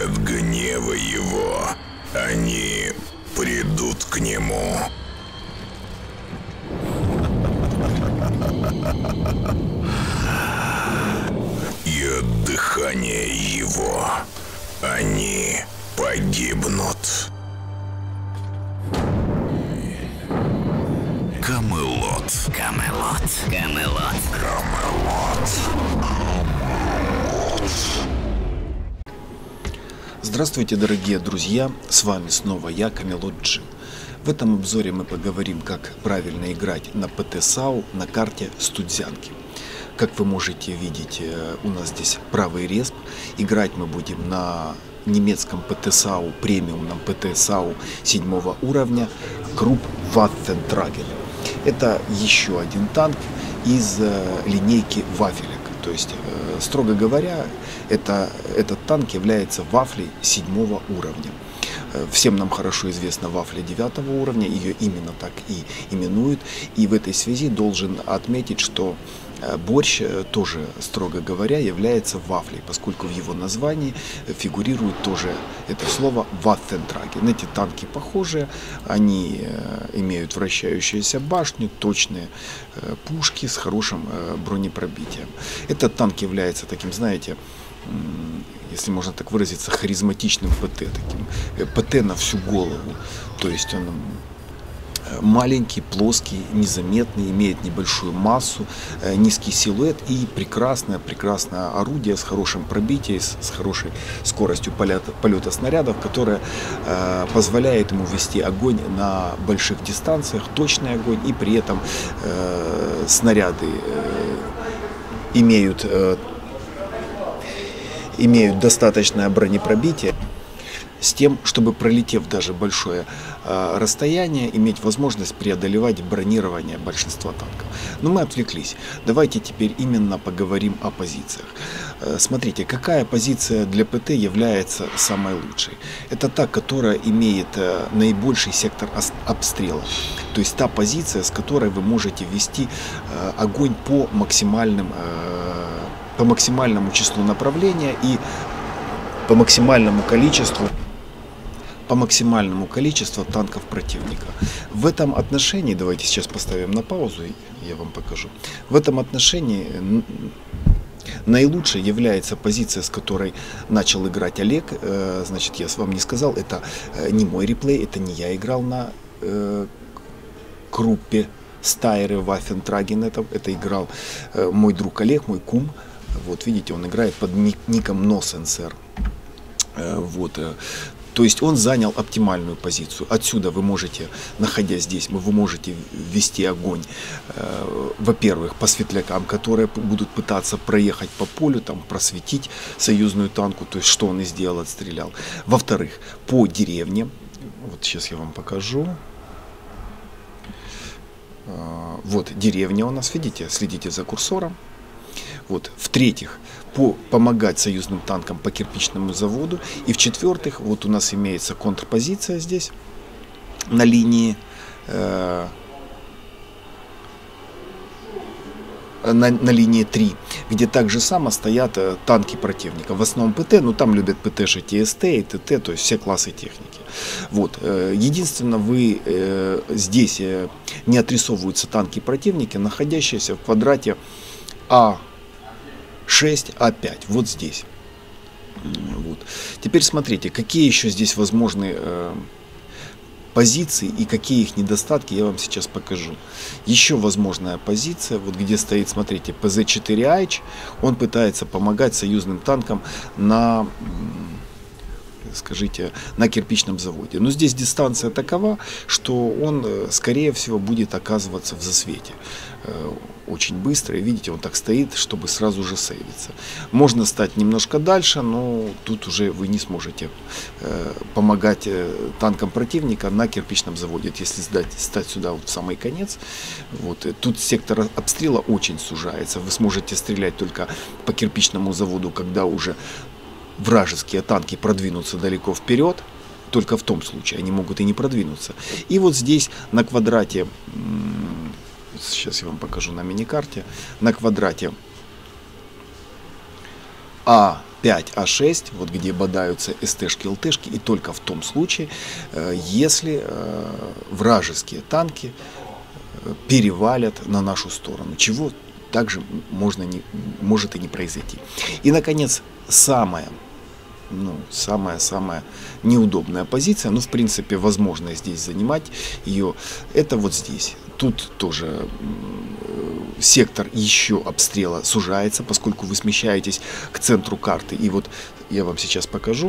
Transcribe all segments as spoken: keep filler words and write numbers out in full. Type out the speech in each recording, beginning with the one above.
от гнева его они придут к нему. И от дыхания его они погибнут. Камелот. Камелот. Камелот. Камелот. Здравствуйте, дорогие друзья, с вами снова я, Камелот Джим. В этом обзоре мы поговорим, как правильно играть на ПТ САУ на карте Студзянки. Как вы можете видеть, у нас здесь правый респ. Играть мы будем на немецком ПТ САУ, премиумном ПТ САУ седьмого уровня Krupp Waffentrager. Это еще один танк из линейки вафелек. То есть, строго говоря, это, этот танк является вафлей седьмого уровня. Всем нам хорошо известна вафля девятого уровня, ее именно так и именуют. И в этой связи должен отметить, что борщ тоже, строго говоря, является вафлей, поскольку в его названии фигурирует тоже это слово Waffentrager. Эти танки похожие, они имеют вращающуюся башню, точные пушки с хорошим бронепробитием. Этот танк является таким, знаете, если можно так выразиться, харизматичным ПТ, таким ПТ на всю голову. То есть он маленький, плоский, незаметный, имеет небольшую массу, низкий силуэт и прекрасное, прекрасное орудие с хорошим пробитием, с, с хорошей скоростью полета, полета снарядов, которое э, позволяет ему вести огонь на больших дистанциях, точный огонь, и при этом э, снаряды э, имеют, э, имеют достаточное бронепробитие, с тем, чтобы, пролетев даже большое э, расстояние, иметь возможность преодолевать бронирование большинства танков. Но мы отвлеклись. Давайте теперь именно поговорим о позициях. Э, смотрите, какая позиция для ПТ является самой лучшей? Это та, которая имеет э, наибольший сектор обстрела. То есть та позиция, с которой вы можете вести э, огонь по максимальным, э, по максимальному числу направления и по максимальному количеству по максимальному количеству танков противника. В этом отношении, давайте сейчас поставим на паузу, и я вам покажу. В этом отношении наилучшей является позиция, с которой начал играть Олег. Значит, я вам не сказал, это не мой реплей, это не я играл на Круппе Стайре Waffentrager, это, это играл мой друг Олег, мой кум. Вот видите, он играет под ником Носенсер. Вот. То есть он занял оптимальную позицию. Отсюда вы можете, находясь здесь, вы можете вести огонь, э, во-первых, по светлякам, которые будут пытаться проехать по полю, там, просветить союзную танку, то есть что он и сделал, отстрелял. Во-вторых, по деревне, вот сейчас я вам покажу. Э, вот деревня у нас, видите, следите за курсором. Вот. В-третьих, по, помогать союзным танкам по кирпичному заводу. И в-четвертых, вот у нас имеется контрпозиция здесь на линии э, на, на линии три, где также само стоят э, танки противника. В основном ПТ, но там любят ПТ-шить и СТ, и ТТ, то есть все классы техники. Вот. Э, единственное, вы э, здесь э, не отрисовываются танки противника, находящиеся в квадрате А шесть, А пять, вот здесь. Вот. Теперь смотрите, какие еще здесь возможны э, позиции и какие их недостатки, я вам сейчас покажу. Еще возможная позиция, вот где стоит, смотрите, Пэ Зэ четыре Айч, он пытается помогать союзным танкам на, скажите, на кирпичном заводе. Но здесь дистанция такова, что он, скорее всего, будет оказываться в засвете очень быстро. И видите, он так стоит, чтобы сразу же сейвиться. Можно стать немножко дальше, но тут уже вы не сможете э, помогать э, танкам противника на кирпичном заводе. Если сдать, стать сюда вот в самый конец, вот, э, тут сектор обстрела очень сужается. Вы сможете стрелять только по кирпичному заводу, когда уже вражеские танки продвинутся далеко вперед. Только в том случае они могут и не продвинуться. И вот здесь на квадрате, сейчас я вам покажу на миникарте, на квадрате А пять А шесть, вот где бодаются СТшки, ЛТшки, и только в том случае, если вражеские танки перевалят на нашу сторону, чего также можно не, может и не произойти. И, наконец, самая, ну, самая-самая неудобная позиция, ну, в принципе, возможно здесь занимать ее, это вот здесь. Тут тоже сектор еще обстрела сужается, поскольку вы смещаетесь к центру карты. И вот я вам сейчас покажу.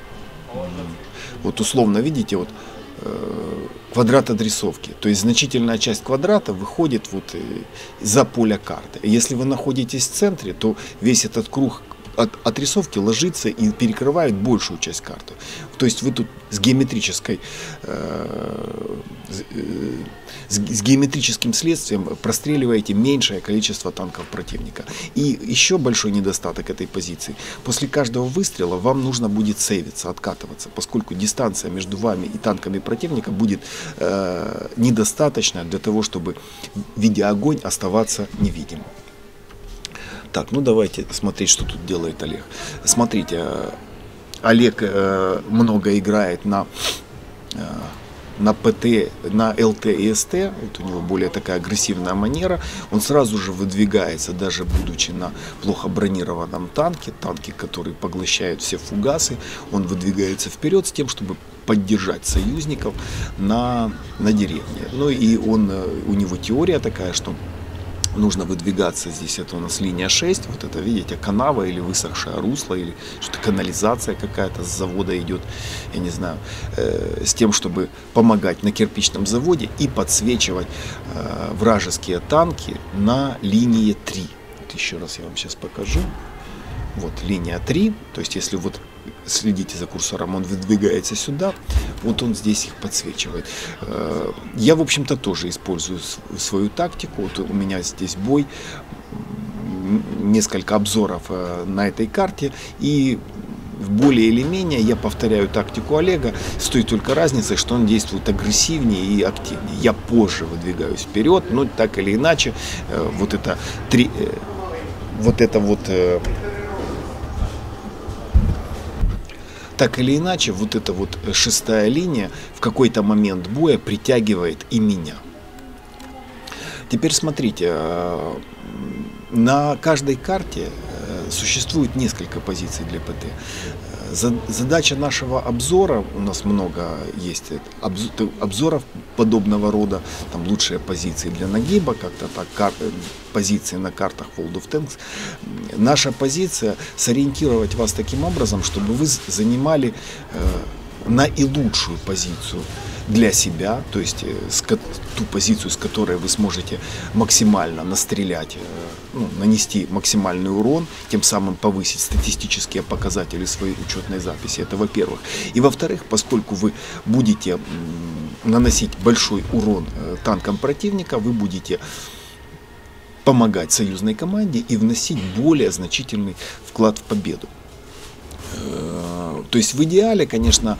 Вот условно, видите, вот квадрат адресовки, то есть значительная часть квадрата выходит вот за поле карты. Если вы находитесь в центре, то весь этот круг от отрисовки ложится и перекрывает большую часть карты. То есть вы тут с геометрической э, с, с геометрическим следствием простреливаете меньшее количество танков противника. И еще большой недостаток этой позиции: после каждого выстрела вам нужно будет сейвиться, откатываться, поскольку дистанция между вами и танками противника будет э, недостаточна для того, чтобы, видя огонь, оставаться невидимым. Так, ну давайте смотреть, что тут делает Олег. Смотрите, Олег э, много играет на, э, на ПТ, на ЛТ и СТ. Вот у него более такая агрессивная манера. Он сразу же выдвигается, даже будучи на плохо бронированном танке, танке, который поглощает все фугасы, он выдвигается вперед с тем, чтобы поддержать союзников на, на деревне. Ну и он, у него теория такая, что нужно выдвигаться, здесь это у нас линия шесть, вот это, видите, канава или высохшее русло, или что-то канализация какая-то с завода идет, я не знаю, э, с тем, чтобы помогать на кирпичном заводе и подсвечивать э, вражеские танки на линии три. Вот еще раз я вам сейчас покажу. Вот линия три, то есть если вот следите за курсором, он выдвигается сюда, вот он здесь их подсвечивает. Я, в общем-то, тоже использую свою тактику. Вот у меня здесь бой, несколько обзоров на этой карте, и более или менее я повторяю тактику Олега, с той только разницей, что он действует агрессивнее и активнее. Я позже выдвигаюсь вперед, но так или иначе, вот это три, вот это вот Так или иначе, вот эта вот шестая линия в какой-то момент боя притягивает и меня. Теперь смотрите, на каждой карте существует несколько позиций для ПТ. Задача нашего обзора, у нас много есть обзоров подобного рода, там лучшие позиции для нагиба, как-то так, кар, позиции на картах World of Tanks. Наша позиция — сориентировать вас таким образом, чтобы вы занимали э, наилучшую позицию для себя, то есть с, ту позицию, с которой вы сможете максимально настрелять, ну, нанести максимальный урон, тем самым повысить статистические показатели своей учетной записи. Это во-первых. И во-вторых, поскольку вы будете наносить большой урон танкам противника, вы будете помогать союзной команде и вносить более значительный вклад в победу. То есть в идеале, конечно,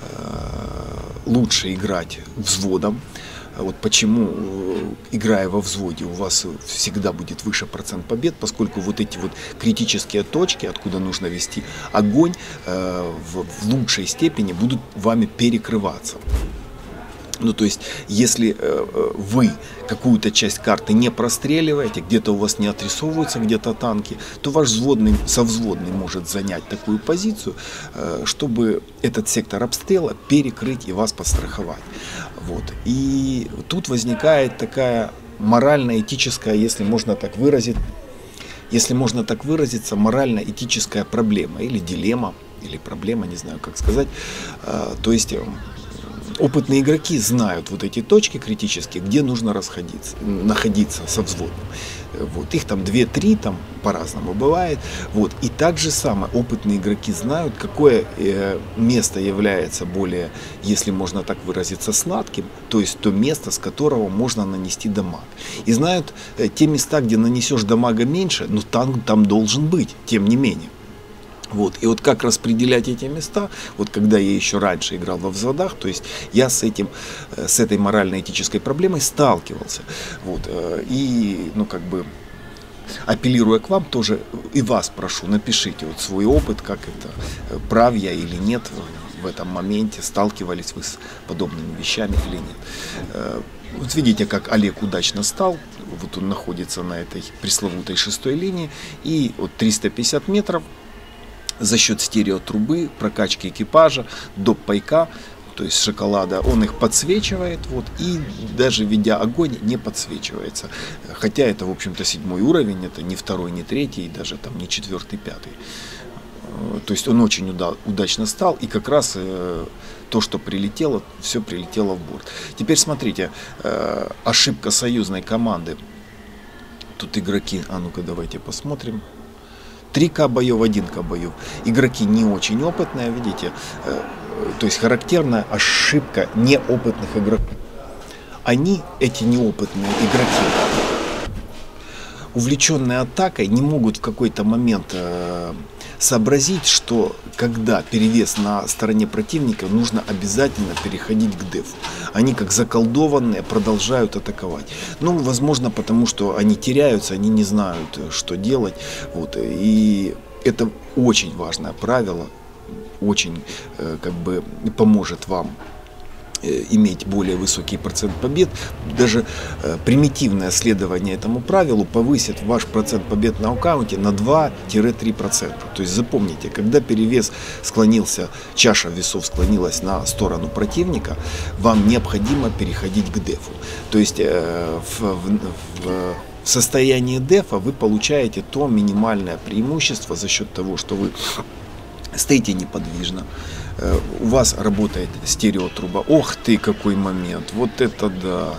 лучше играть взводом. Вот почему, играя во взводе, у вас всегда будет выше процент побед, поскольку вот эти вот критические точки, откуда нужно вести огонь, в лучшей степени будут вами перекрываться. Ну, то есть, если э, вы какую-то часть карты не простреливаете, где-то у вас не отрисовываются где-то танки, то ваш взводный, совзводный может занять такую позицию, э, чтобы этот сектор обстрела перекрыть и вас подстраховать. Вот. И тут возникает такая морально-этическая, если можно так выразить, если можно так выразиться, морально-этическая проблема или дилемма, или проблема, не знаю, как сказать. Э, то есть опытные игроки знают вот эти точки критические, где нужно расходиться, находиться со взводом. Вот. Их там две-три, там по-разному бывает. Вот. И так же самое опытные игроки знают, какое э, место является более, если можно так выразиться, сладким, то есть то место, с которого можно нанести дамаг. И знают э, те места, где нанесешь дамага меньше, но танк там должен быть, тем не менее. Вот. И вот как распределять эти места, вот когда я еще раньше играл во взводах, то есть я с, этим, с этой морально-этической проблемой сталкивался. Вот. И, ну, как бы, апеллируя к вам, тоже и вас прошу, напишите вот свой опыт, как это, прав я или нет в этом моменте, сталкивались вы с подобными вещами или нет. Вот видите, как Олег удачно стал, вот он находится на этой пресловутой шестой линии, и вот триста пятьдесят метров за счет стереотрубы, прокачки экипажа, доп. Пайка, то есть шоколада, он их подсвечивает, вот, и даже ведя огонь не подсвечивается. Хотя это, в общем-то, седьмой уровень, это не второй, не третий, даже там не четвертый, пятый. То есть он очень уда- удачно стал, и как раз э, то, что прилетело, все прилетело в борт. Теперь смотрите, э, ошибка союзной команды. Тут игроки, а ну-ка давайте посмотрим. три ка боев, один ка боев. Игроки не очень опытные, видите, э, то есть характерная ошибка неопытных игроков. Они, эти неопытные игроки, увлеченные атакой, не могут в какой-то момент э, сообразить, что когда перевес на стороне противника, нужно обязательно переходить к дефу. Они как заколдованные продолжают атаковать. Ну, возможно, потому что они теряются, они не знают, что делать. Вот. И это очень важное правило, очень э, как бы поможет вам иметь более высокий процент побед. Даже э, примитивное следование этому правилу повысит ваш процент побед на аккаунте на два-три процента. То есть запомните, когда перевес склонился, чаша весов склонилась на сторону противника, вам необходимо переходить к дефу. То есть э, в, в, в в состоянии дефа вы получаете то минимальное преимущество за счет того, что вы стоите неподвижно. У вас работает стереотруба. Ох ты, какой момент. Вот это да.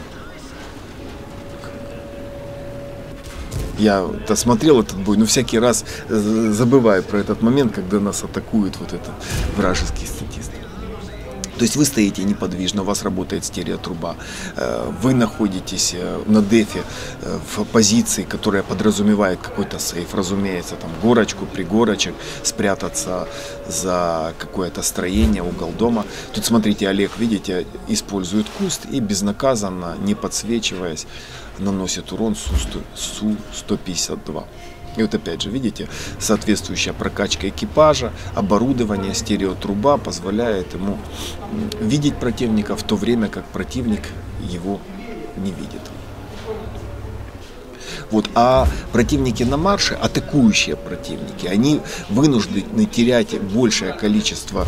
Я смотрел этот бой, но всякий раз забываю про этот момент, когда нас атакует вот этот вражеский статист. То есть вы стоите неподвижно, у вас работает стереотруба, вы находитесь на дефе в позиции, которая подразумевает какой-то сейф, разумеется, там горочку, пригорочек, спрятаться за какое-то строение, угол дома. Тут смотрите, Олег, видите, использует куст и безнаказанно, не подсвечиваясь, наносит урон Су сто пятьдесят два. И вот опять же, видите, соответствующая прокачка экипажа, оборудование, стереотруба позволяет ему видеть противника в то время, как противник его не видит. Вот. А противники на марше, атакующие противники, они вынуждены терять большее количество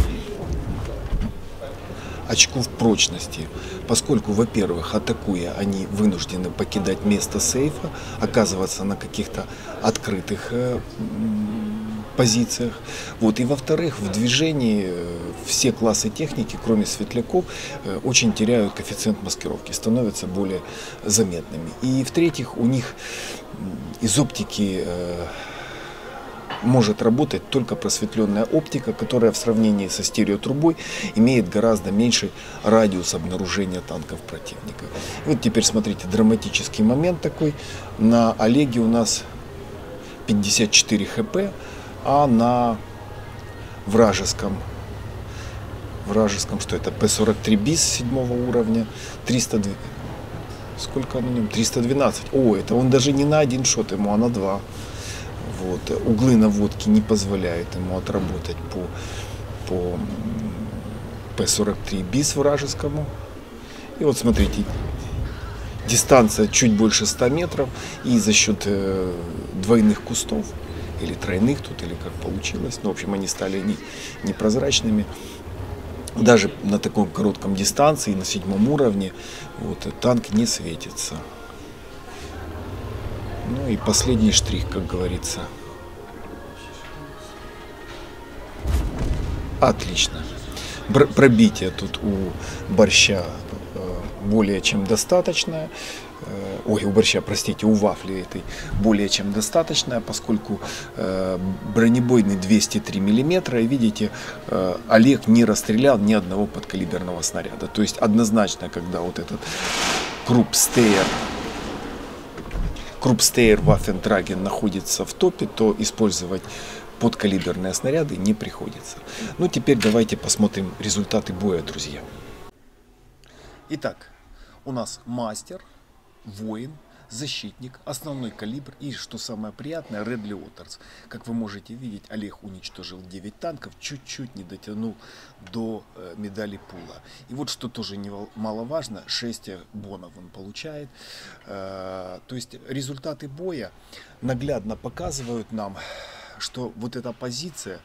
очков прочности, поскольку, во-первых, атакуя, они вынуждены покидать место сейфа, оказываться на каких-то открытых э, позициях. Вот. И во-вторых, в движении э, все классы техники, кроме светляков, э, очень теряют коэффициент маскировки, становятся более заметными. И в-третьих, у них из оптики э, может работать только просветленная оптика, которая в сравнении со стереотрубой имеет гораздо меньший радиус обнаружения танков противника. И вот теперь смотрите, драматический момент такой. На Олеге у нас пятьдесят четыре хп, а на вражеском, вражеском что это, П сорок три бис седьмого уровня, триста двенадцать. Сколько на нем? триста двенадцать. О, это он даже не на один шот ему, а на два. Вот. Углы наводки не позволяют ему отработать по, по П сорок три бис вражескому. И вот смотрите, дистанция чуть больше ста метров, и за счет э, двойных кустов, или тройных тут, или как получилось, ну, в общем, они стали не, непрозрачными. Даже на таком коротком дистанции, на седьмом уровне, вот, танк не светится. Ну и последний штрих, как говорится. Отлично. Бр- пробитие тут у борща э, более чем достаточное. Э, ой, у борща, простите, у вафли этой более чем достаточное, поскольку э, бронебойный двести три миллиметра, и видите, э, Олег не расстрелял ни одного подкалиберного снаряда. То есть однозначно, когда вот этот Крупстейр Крупстейр Ваффентраген находится в топе, то использовать подкалиберные снаряды не приходится. Ну, теперь давайте посмотрим результаты боя, друзья. Итак, у нас мастер, воин, защитник, основной калибр и, что самое приятное, Редли Уотерс. Как вы можете видеть, Олег уничтожил девять танков, чуть-чуть не дотянул до э, медали Пула. И вот что тоже немаловажно, шесть бонов он получает. Э, то есть результаты боя наглядно показывают нам, что вот эта позиция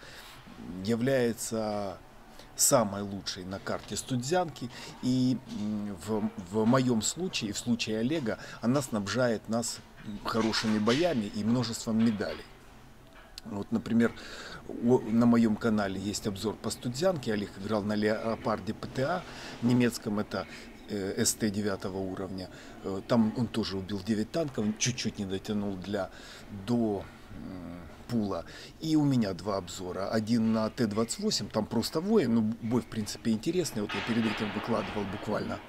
является самой лучшей на карте Студзянки, и в, в моем случае, в случае Олега, она снабжает нас хорошими боями и множеством медалей. Вот, например, на моем канале есть обзор по Студзянке. Олег играл на Леопарде ПТА немецком, это СТ девятого уровня. Там он тоже убил девять танков, чуть-чуть не дотянул для, до Пула. И у меня два обзора. Один на Т двадцать восемь, там просто воин, ну бой в принципе интересный, вот я перед этим выкладывал буквально.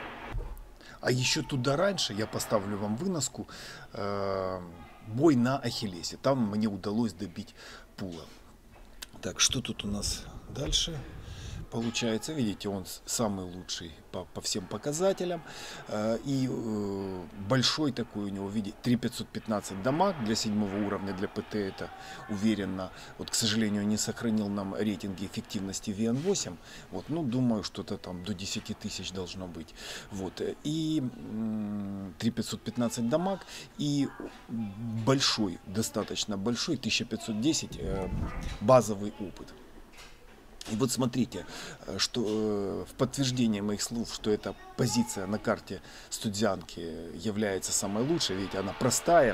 А еще туда раньше я поставлю вам выноску, э, бой на Ахиллесе. Там мне удалось добить Пула. Так, что тут у нас дальше? Получается, видите, он самый лучший по, по всем показателям. Э, и э, большой такой у него, видите, три тысячи пятьсот пятнадцать дамаг для седьмого уровня, для ПТ это уверенно. Вот, к сожалению, не сохранил нам рейтинги эффективности ви эн восемь. Вот, ну, думаю, что-то там до десяти тысяч должно быть. Вот, и э, три тысячи пятьсот пятнадцать дамаг. И большой, достаточно большой, тысяча пятьсот десять э, базовый опыт. И вот смотрите, что э, в подтверждение моих слов, что эта позиция на карте Студзянки является самой лучшей, видите, она простая,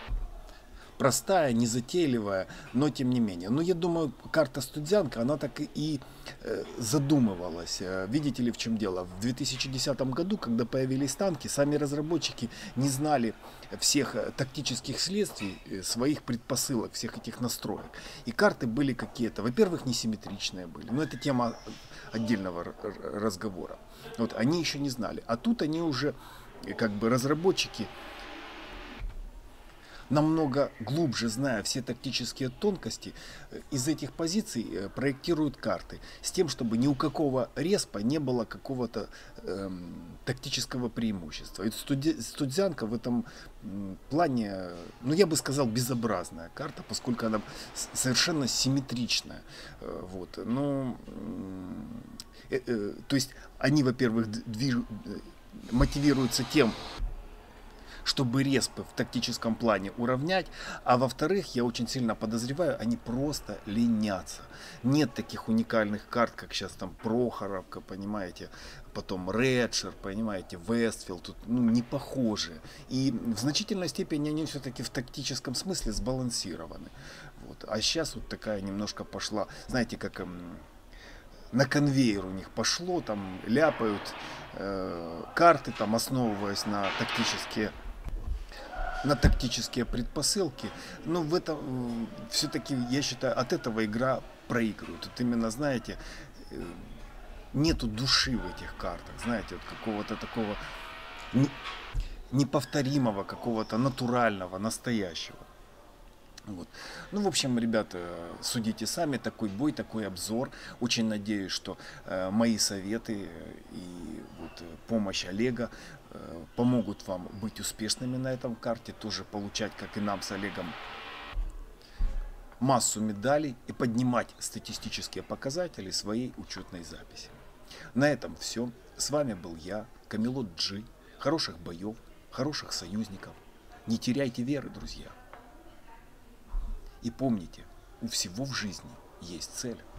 простая, незатейливая, но тем не менее. Но я думаю, карта Студзянка, она так и э, задумывалась. Видите ли, в чем дело? В две тысячи десятом году, когда появились танки, сами разработчики не знали всех тактических следствий, своих предпосылок, всех этих настроек. И карты были какие-то, во-первых, несимметричные были. Но это тема отдельного разговора. Вот, они еще не знали. А тут они уже, как бы, разработчики, намного глубже, зная все тактические тонкости, из этих позиций проектируют карты с тем, чтобы ни у какого респа не было какого-то эм, тактического преимущества. И студи, Студзянка в этом плане, ну я бы сказал, безобразная карта, поскольку она совершенно симметричная. Вот. Но, э, э, то есть они, во-первых, движ... мотивируются тем, чтобы респы в тактическом плане уравнять, а во-вторых, я очень сильно подозреваю, они просто ленятся. Нет таких уникальных карт, как сейчас там Прохоровка, понимаете, потом Редшер, понимаете, Вестфилд, тут, ну, не похожи. И в значительной степени они все-таки в тактическом смысле сбалансированы. Вот. А сейчас вот такая немножко пошла, знаете, как эм, на конвейер у них пошло, там ляпают э, карты, там основываясь на тактические на тактические предпосылки, но в этом все-таки, я считаю, от этого игра проигрывает. Вот именно, знаете, нету души в этих картах, знаете, вот какого-то такого неповторимого, какого-то натурального, настоящего. Вот. Ну, в общем, ребята, судите сами, такой бой, такой обзор. Очень надеюсь, что э, мои советы и вот, помощь Олега э, помогут вам быть успешными на этом карте, тоже получать, как и нам с Олегом, массу медалей и поднимать статистические показатели своей учетной записи. На этом все. С вами был я, Камелот Джи. Хороших боев, хороших союзников. Не теряйте веры, друзья. И помните, у всего в жизни есть цель.